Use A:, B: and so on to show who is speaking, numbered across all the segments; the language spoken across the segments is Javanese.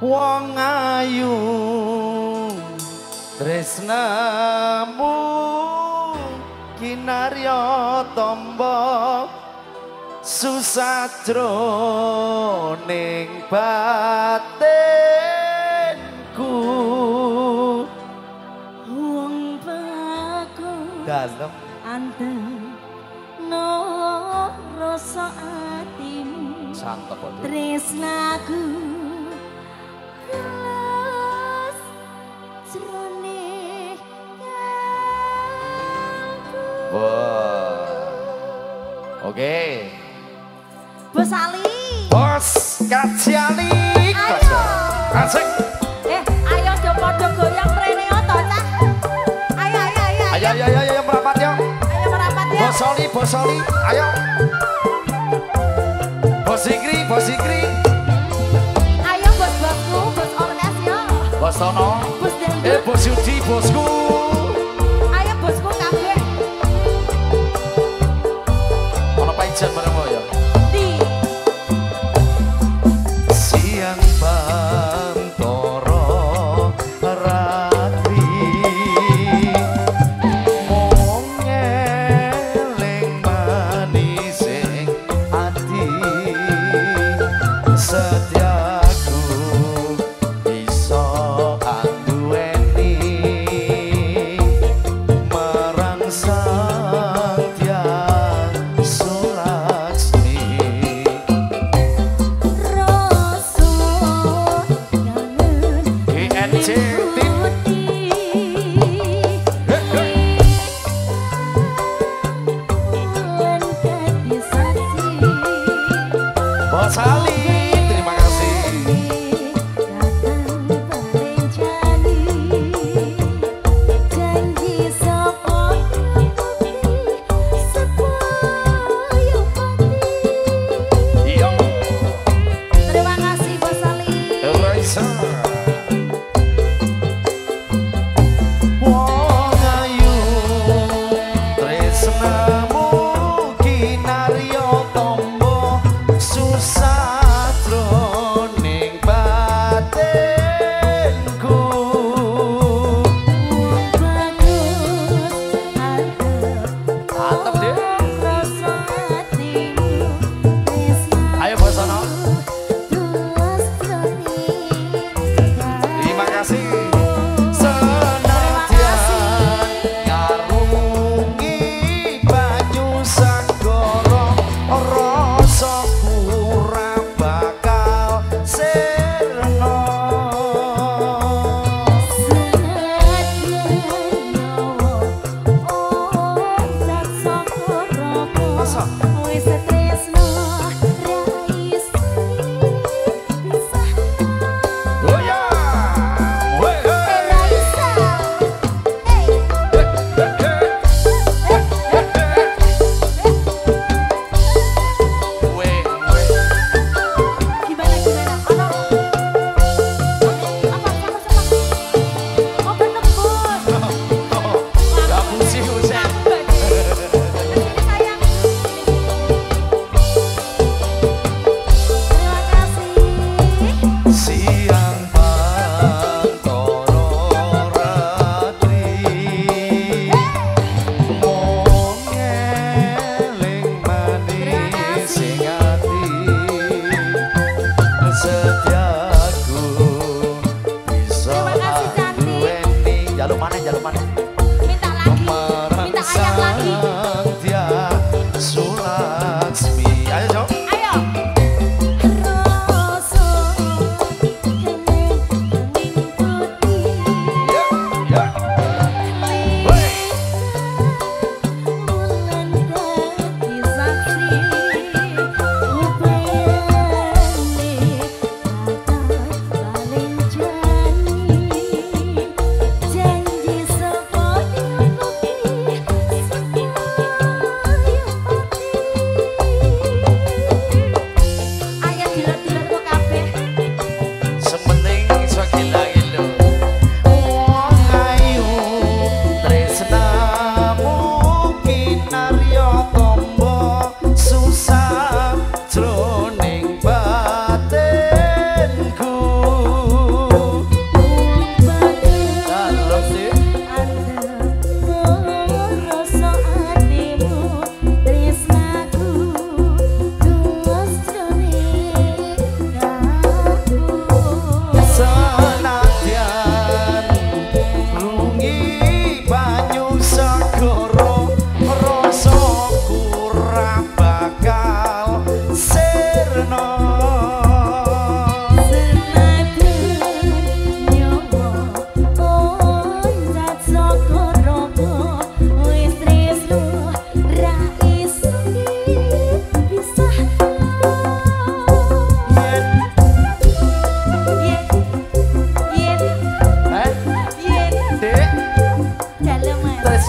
A: wong ayu tresnamu kinarya tombo susah jroning batinku
B: wong bagus
A: dalem
B: anteng no rasa atimu
A: santep kok
B: tresnaku kelas jroning kalbu.
A: wah oke
B: Bos Ali
A: Bos Kaciali
B: ayo
A: asik
B: ayo do goyang mrene yo to cah
A: ayo merapat yuk
B: ayo merapat ya
A: Bos Oli ayo Bos Ikri
B: ayo bos-bosku bos orkes yo
A: Bos Tono
B: bos dangdut
A: Bos Yudi bosku
B: ayo bosku kabeh
A: ono paijan bareng ya
B: di
A: siang bantoro ratri mung eling manising ati setiaku iso anduweni marang sang Hyang Sulaksmi
B: Rasul kangen
A: INC tim Bos Ali terima kasih iya
B: Terima kasih Bos Ali.
A: Raisa wong ayu tresnamu kinarya tombo susah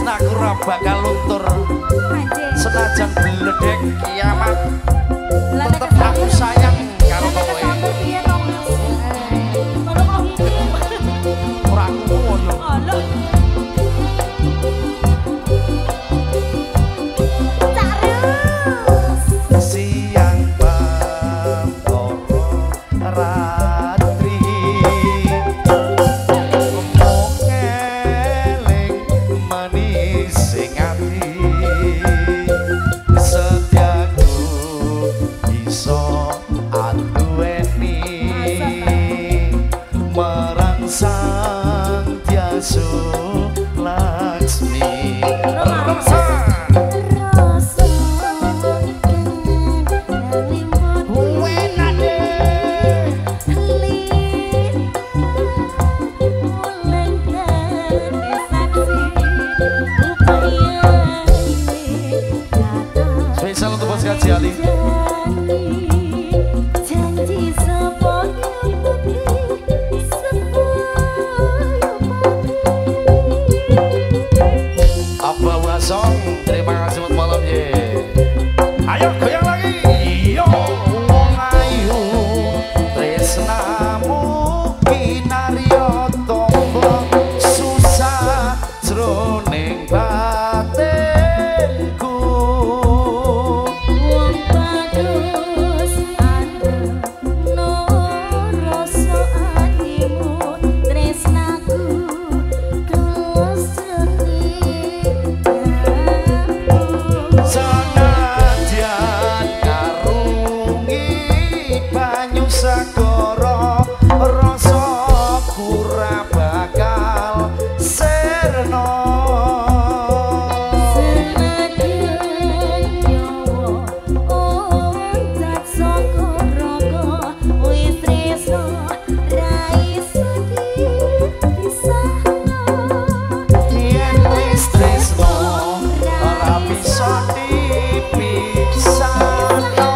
A: Tresnaku ora bakal luntur. Senajan bledek kiamat. Tetep aku sayang karo kowe. Ora ngono. Siang pantoro ratri ngeling manis sing ati setiaku iso anduweni marang sang tiasu Laksmi. Spesial untuk Bos Kaji Ali. Apa wasong? Terima kasih buat malam ye. Ayo goyang lagi. Yo wong ayu tresnamu kinarya tombo susah jroning batinku. Sanadyan karungi banyu sagara rasa ora bakal sirna. Yen wis tresno ora bisa dipisahno.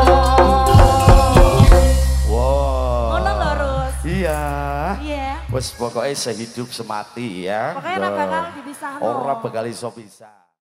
A: Wow.
B: Ngono lho, Rus.
A: Iya.
B: Iya.
A: Wes pokoknya sehidup semati ya.
B: Pokoknya ora bakal dipisahno.
A: Ora bakal iso pisah.